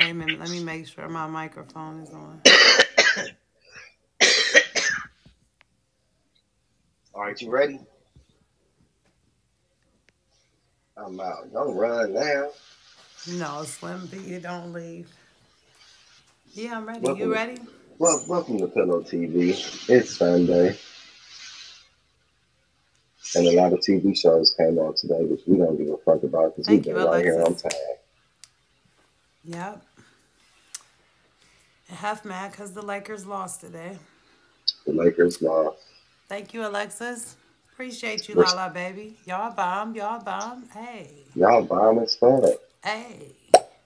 Wait a minute. Let me make sure my microphone is on. All right, you ready? I'm out. Don't run now. No, Slim B, don't leave. Yeah, I'm ready. You Welcome to ready? welcome to Pillow TV. It's Sunday, and a lot of TV shows came on today, which we don't give a fuck about because we've Thank been you, right here on Alexis. time. Yep. Half mad because the Lakers lost today. The Lakers lost. Thank you, Alexis. Appreciate you, We're, Lala, baby. Y'all bomb. Y'all bomb. Hey. y'all bomb as fuck. Hey.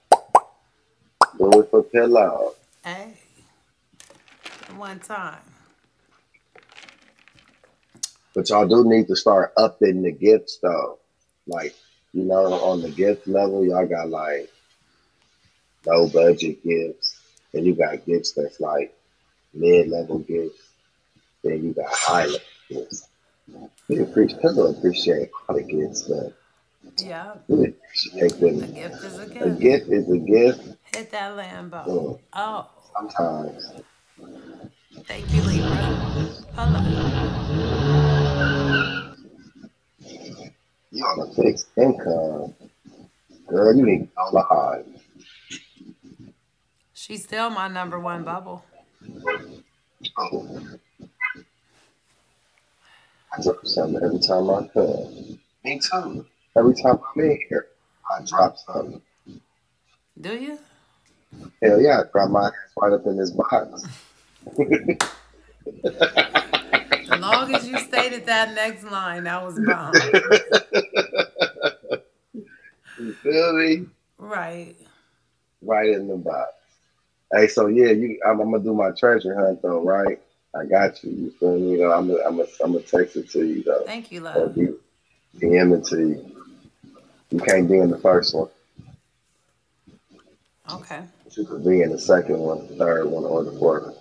Do it for Pillow. Hey. One time. But y'all do need to start upping the gifts though. Like, on the gift level, y'all got like low budget gifts. Then you got gifts that's like mid level gifts. Then you got high level gifts. People appreciate all the gifts, but Yep. we appreciate A them. gift is a A gift. gift is a gift. Hit that Lambo. Mm, Oh. sometimes. Thank you, Libra. Hello. You on a fixed income. Girl, you need to go live. She's still my number one bubble. Oh, I drop something every time I come. Me too. Every time I'm in here, I drop something. Do you? Hell yeah, I drop my ass right up in this box. Long as you stated that next line, that was bomb. You feel me? Right. Right in the box. Hey, so yeah, I'm gonna do my treasure hunt though, right? I got you. You feel me? I'm gonna text it to you though, Thank you, or love. DM it to you. You can't be in the first one, Okay. but you could be in the second one, the third one, or the fourth.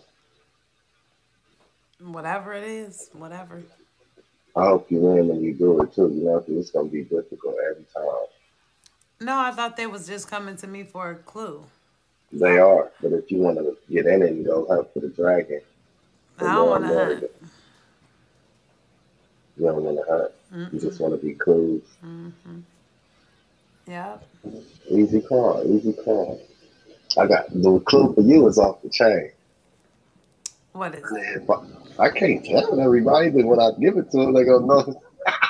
Whatever it is, whatever. I hope you win when you do it too. You know, 'cause it's gonna be difficult every time. No, I thought they was just coming to me for a clue. They are, but if you want to get in it and go hunt for the dragon, I the don't more want and to more hunt. you don't want to hunt. You Mm-mm. just want to be clues. Mm-hmm. Yep. Easy call, easy call. I got the clue for you is off the chain. What is it? If I can't tell everybody, but when I give it to them, they go, no.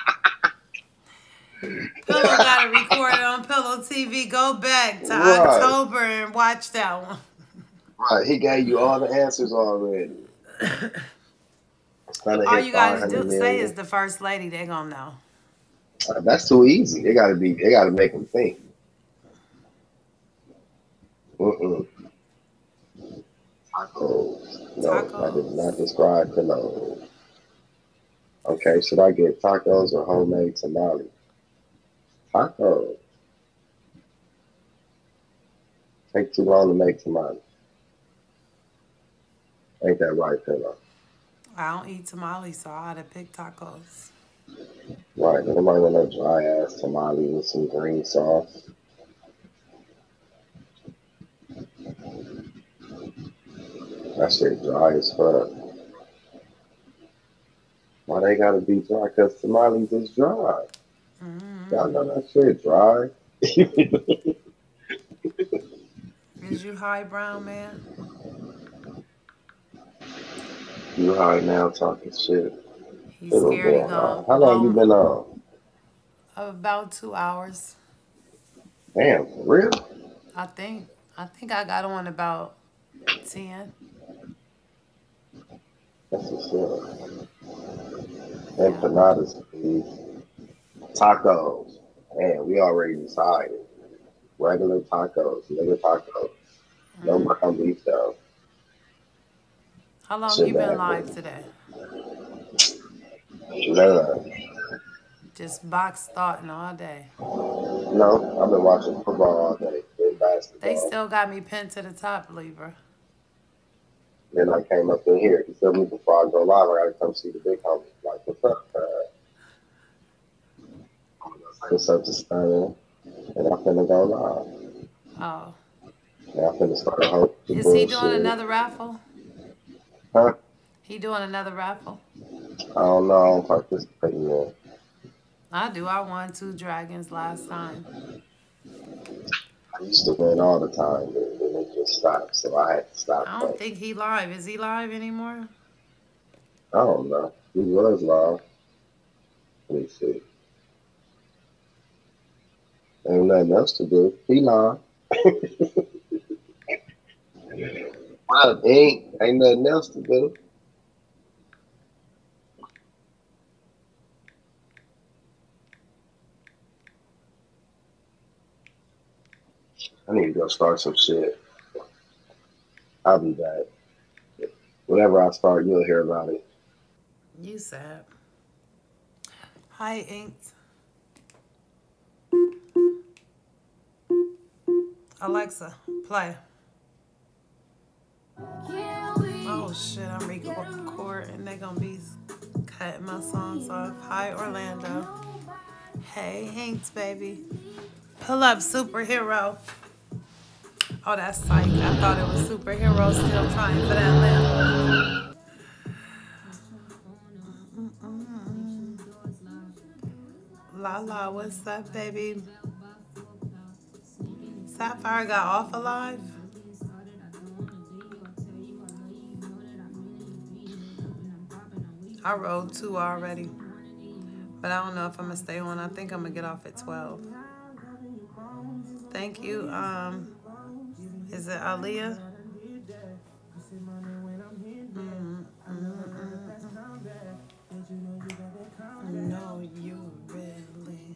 Pillow got it recorded on Pillow TV. Go back to Right, October and watch that one. right. He gave you all the answers already. It's gonna All hit you got to 500 do say million. is the first lady. They gonna know. That's too easy. They gotta make them think. Mm-mm. Tacos. No, I did not Tacos. describe pillows. Okay, should I get tacos or homemade tamales? Tacos. Take too long to make tamales. Ain't that right, pillow? I don't eat tamales, so I had to pick tacos. Right. Nobody want no dry ass tamale with some green sauce. That shit dry as fuck. Why they gotta be dry? Cause tamales is dry. Y'all know Mm-hmm. that shit dry. Is you high brown man? You high now talking shit. He's Little scared he boy high. gonna How long you blow been on? about 2 hours. Damn, for real? I think. I think I got on about 10. That's what's up. Yeah. Empanadas, please. Tacos. Man, we already decided. Regular tacos, nigga tacos. No Mm. ground beef though. How long you Shit been bad for live me. today? None. Just box thoughting all day. No, I've been watching football all day. Been They basketball. still got me pinned to the top, Libra. Then I came up in here. You feel me? Before I go live, I gotta come see the big homie. Like, what's up, I'm gonna go say what's up to Stan, and I'm finna go live. Oh. Yeah, I'm finna start a whole Is he doing bullshit. another raffle? Huh? He doing another raffle? I don't know. I don't participate in that. I do. I won 2 dragons last time. I used to win all the time, but then it just stopped, so I had to stop I don't playing. think he live. Is he live anymore? I don't know. He was live. Let me see. Ain't nothing else to do. He live. Well, ain't nothing else to do. I need to go start some shit. I'll be back. Whenever I start, you'll hear about it. You sad. Hi, Inked. Alexa, play. Oh shit, I'm recording and they gonna be cutting my songs off. Hi, Orlando. Hey, Inked, baby. Pull up, superhero. Oh, that's psych. I thought it was superhero still trying for that limb. Lala, what's up, baby? Sapphire got off alive? I rolled 2 already. But I don't know if I'm gonna stay on. I think I'm gonna get off at 12. Thank you. Is it Aaliyah? No, you really.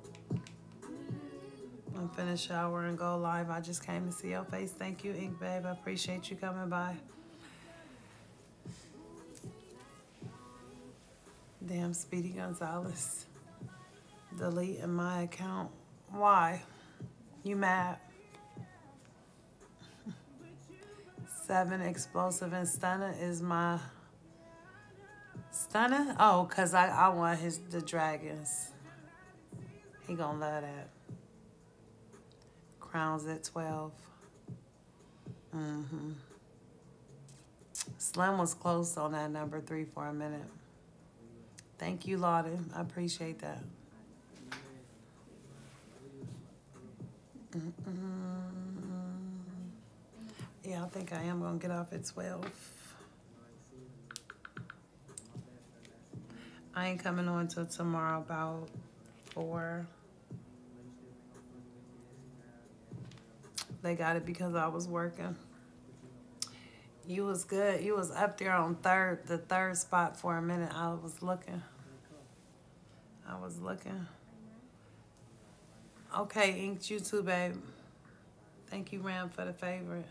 I'm finna shower and go live. I just came to see your face. Thank you, Ink Babe. I appreciate you coming by. Damn, Speedy Gonzalez. Deleting my account. Why? You mad? 7 explosive and stunner is my stunner? Oh, cause I want the dragons. He gonna love that. Crowns at 12. Slim was close on that number 3 for a minute. Thank you, Lawden. I appreciate that. Yeah, I think I am gonna get off at 12. I ain't coming on till tomorrow about 4. They got it because I was working. You was good. You was up there on the third spot for a minute. I was looking. Okay, Inked, you too, babe. Thank you, Ram, for the favorite.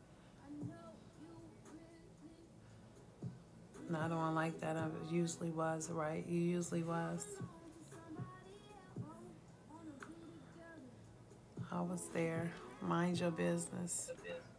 No, I don't like that. I usually was, right? You usually was. I was there. Mind your business.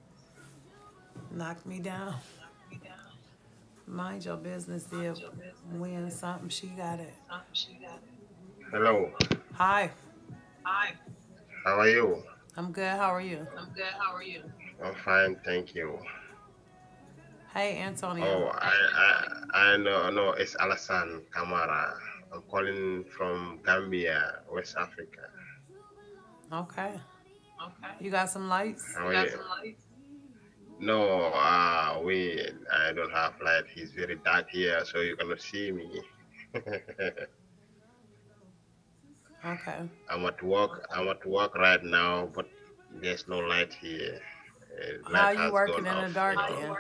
Knock me down. Mind your business, dear. Win something. She got it. Hello. Hi. How are you? I'm good. How are you? I'm fine, thank you. Hey, Antonio. Oh, I know. No, it's Alassane Kamara. I'm calling from Gambia, West Africa. Okay. You got some lights? How are you? No, I don't have light. It's very dark here, so you cannot see me. Okay. I'm at work. I'm at work right now, but there's no light here. How Light are you has working gone in the off. dark then?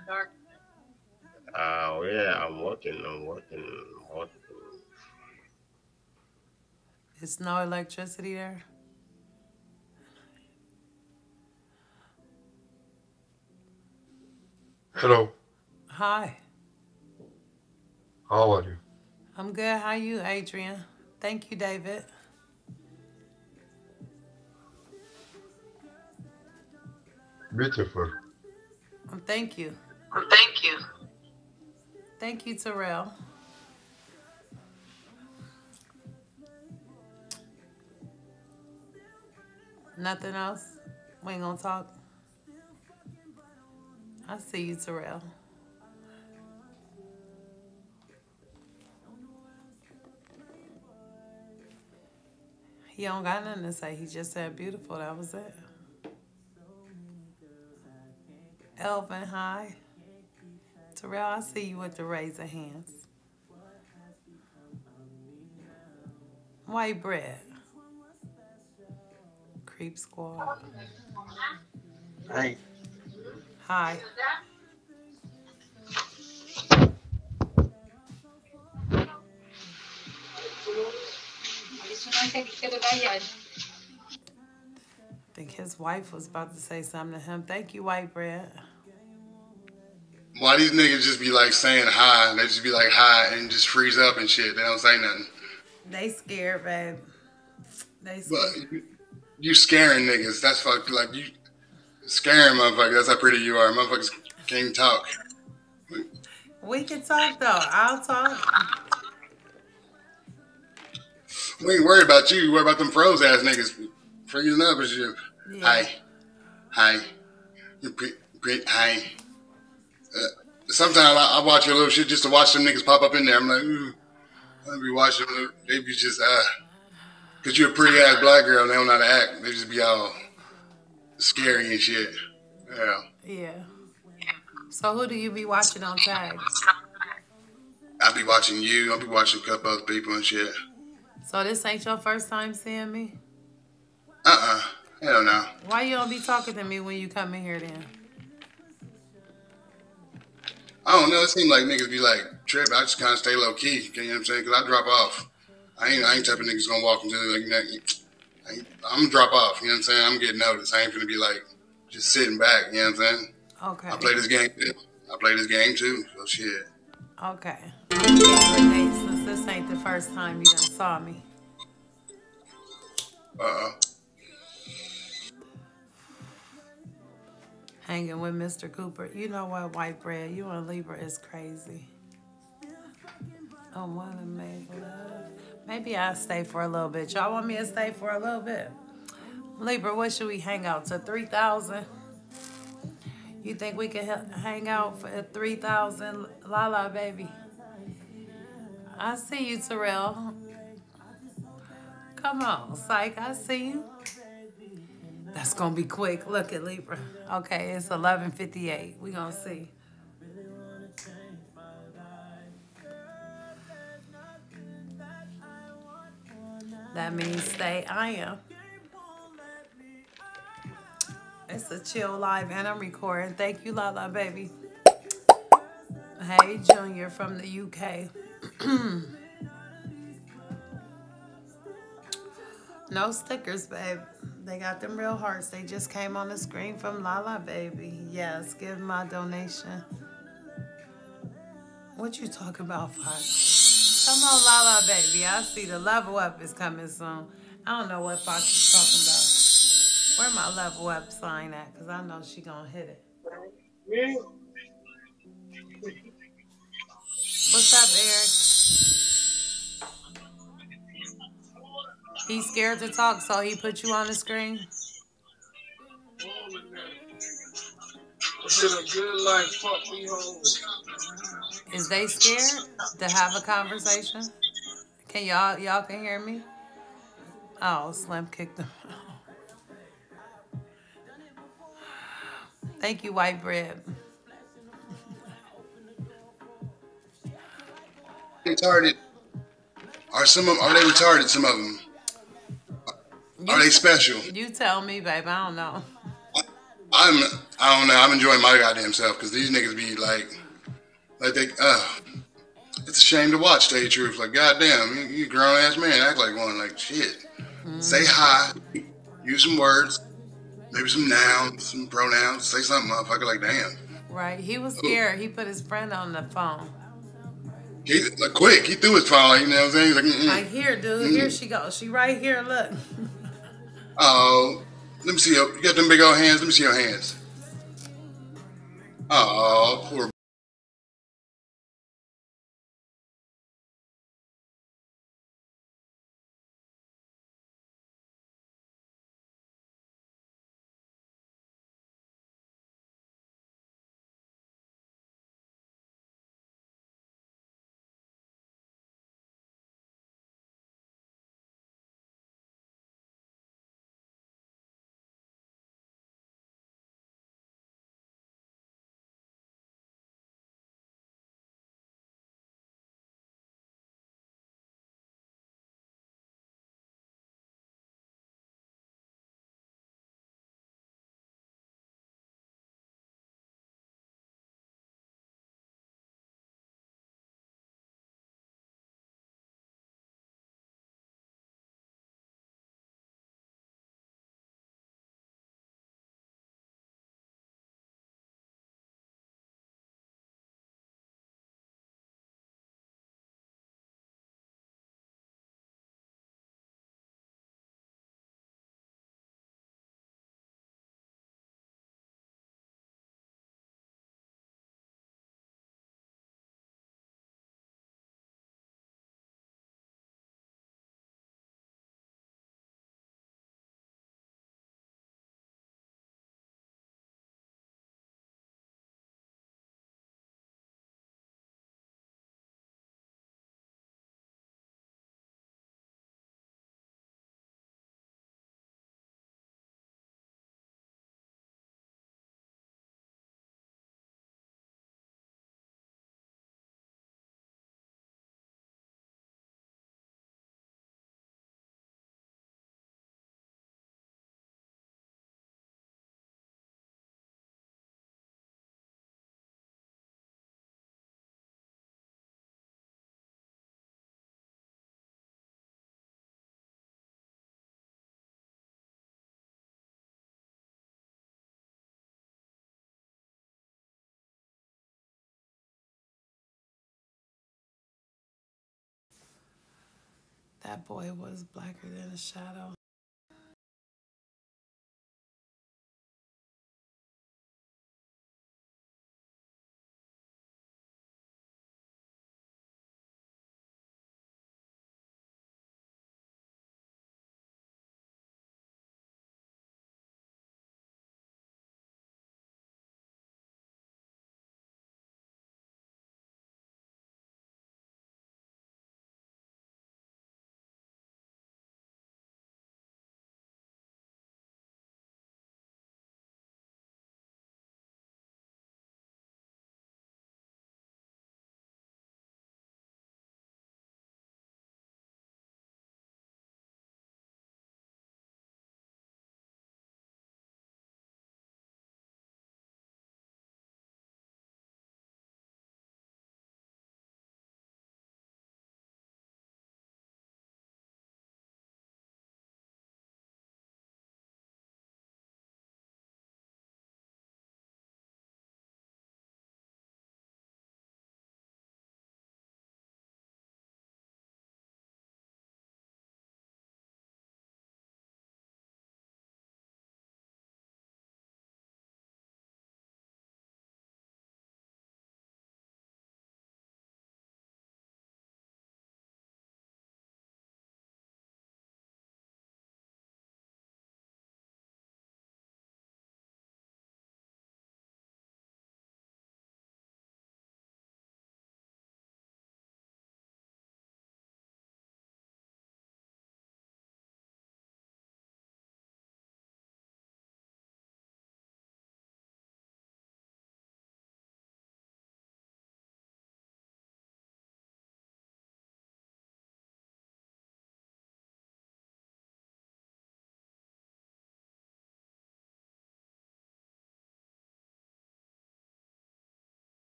Yeah, I'm working. I'm working. There's no electricity there? Hello, Hi. how are you? I'm good. How you, Adrian? Thank you, David. Beautiful. Thank you. Thank you, Terrell. Nothing else? We ain't gonna talk? I see you, Terrell. He don't got nothing to say. He just said beautiful. That was it. Elvin, hi. Terrell, I see you with the raise of hands. White bread. Creep squad. Hey, Hi. I think his wife was about to say something to him. Thank you, white bread. Why these niggas just be like saying hi? They just be like hi and just freeze up and shit. They don't say nothing. They scared, babe. They But scared. you scaring niggas. That's fuck like you scaring motherfuckers. That's how pretty you are. Motherfuckers can't talk. We can talk though. I'll talk. We ain't worried about you. We worry about them froze ass niggas freezing up and shit. Yeah. Hi, hi, hi. Sometimes I watch your little shit just to watch them niggas pop up in there. I'm like, ooh, I be watching them. They be just cause you're a pretty ass black girl and they don't know how to act. They just be all scary and shit. Yeah. Yeah. So who do you be watching on tag? I be watching you. I be watching a couple other people and shit. So this ain't your first time seeing me? Hell no. Why you don't be talking to me when you come in here then? I don't know. It seems like niggas be like tripping. I just kind of stay low key. You know what I'm saying? Cause I drop off. I ain't type of niggas gonna walk into like I'm gonna drop off. You know what I'm saying? I'm getting noticed. I ain't gonna be like just sitting back. You know what I'm saying? Okay. I play this game too. So shit. Okay. I'm gonna give you a date since this ain't the first time you done saw me. Hanging with Mr. Cooper. You know what, white bread? You and Libra is crazy. I wanna make love. Maybe I'll stay for a little bit. Y'all want me to stay for a little bit? Libra, what should we hang out to? 3,000? You think we can hang out for 3,000? Lala, baby. I see you, Terrell. Come on, psych. I see you. That's gonna be quick. Look at Libra. Okay, it's 11:58. We gonna see. That means stay. I am. It's a chill live and I'm recording. Thank you, Lala, baby. Hey, Junior from the UK. No stickers, babe. They got them real hearts. They just came on the screen from Lala, baby. Yes, give my donation. What you talking about, Fox? Come on, Lala, baby. I see the level up is coming soon. I don't know what Fox is talking about. Where my level up sign at? Because I know she gonna hit it. What's up, Eric? He's scared to talk, so he put you on the screen? Is they scared to have a conversation? Can y'all can hear me? Oh, Slim kicked him. Thank you, white bread. Retarded. Are some of them? Are they retarded? Some of them. Are they special? You tell me, babe. I don't know. I don't know. I'm enjoying my goddamn self because these niggas be like they. It's a shame to watch. Tell you the truth. Like goddamn, you a grown ass man. Act like one. Like shit. Say hi. Use some words. Maybe some nouns, some pronouns. Say something, motherfucker. Like damn. Right. He was scared. He put his friend on the phone. He like quick. He threw his phone. You know what I'm saying? He's like, Like here, dude. Here she goes. She right here. Look. Oh, let me see. You got them big old hands. Let me see your hands. Oh, poor That boy was blacker than a shadow.